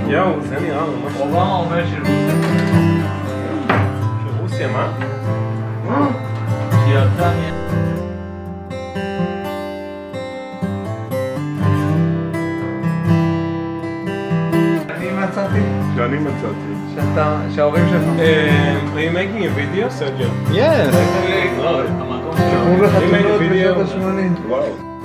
יאו, זה נראה ממש... אובמה אומר שרוסיה. שרוסיה, מה? שיצא שאני מצאתי. שההורים שלך. Are you making a video, Sergio? Yes! המקום כמו בחתונות video. בשנות ה-80. וואו.